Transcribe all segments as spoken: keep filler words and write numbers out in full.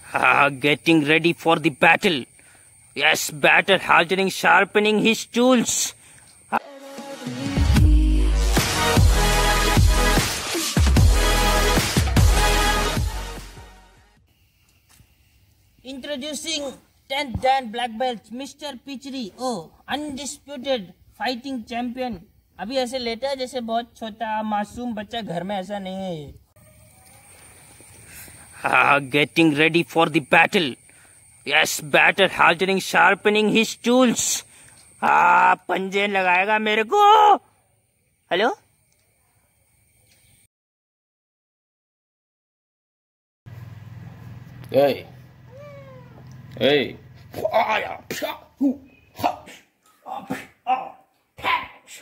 Ah, getting ready for the battle. Yes, battle hardening, sharpening his tools. Introducing tenth Dan black belt, Mister Pichri. Oh, undisputed fighting champion. अभी ऐसे लेटा है जैसे बहुत छोटा मासूम बच्चा, घर में ऐसा नहीं है ये. Ah, getting ready for the battle. Yes, battle hardening, sharpening his tools. Ah, पंजे लगाएगा मेरे को. Hello? Hey. Hey. Ah, psha, hu, ha, ah, ah, pa.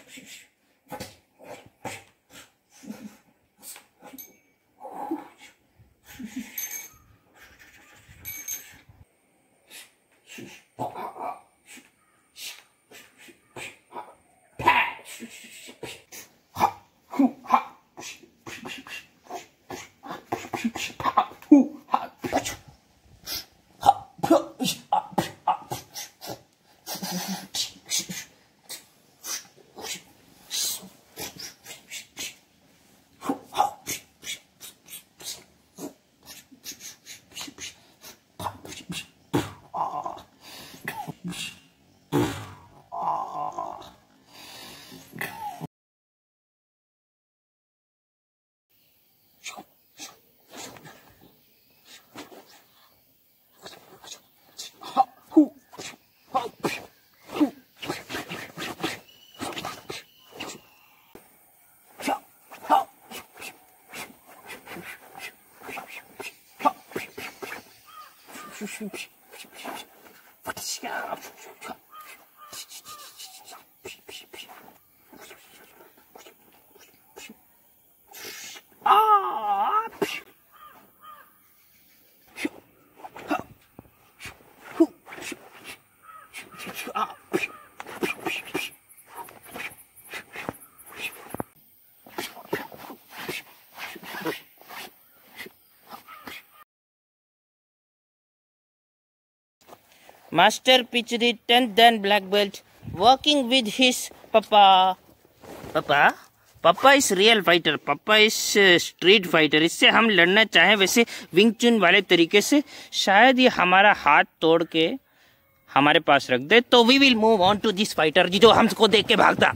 Master Pichri, tenth Dan black belt, working with his papa. Papa? Papa is real fighter. Papa is uh, street fighter. इससे हम लड़ना चाहें वैसे wing चुन वाले तरीके से शायद ये हमारा हाथ तोड़ के हमारे पास रख दे, तो we will move on to this fighter जी जो हमको देख के भागता.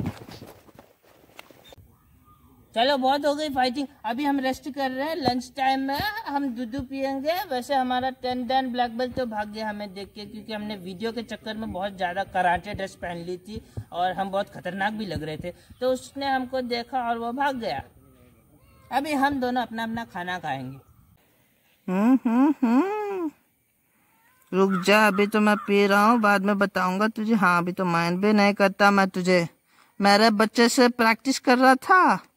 चलो बहुत हो गई फाइटिंग, अभी हम रेस्ट कर रहे हैं. लंच टाइम में हम दूध पियेंगे. वैसे हमारा टेन डैन ब्लैक बेल्ट तो भाग गया हमें देख के, क्योंकि हमने वीडियो के चक्कर में बहुत ज़्यादा कराटे ड्रेस पहन ली थी और हम बहुत खतरनाक भी लग रहे थे, तो उसने हमको देखा और वो भाग गया. अभी हम दोनों अपना अपना खाना खाएंगे. हम्म हम्म हम्म रुक जा, अभी तो मैं पी रहा हूँ, बाद में बताऊंगा तुझे. हाँ, अभी तो माइंड भी नहीं करता मैं तुझे. मेरे बच्चे से प्रैक्टिस कर रहा था.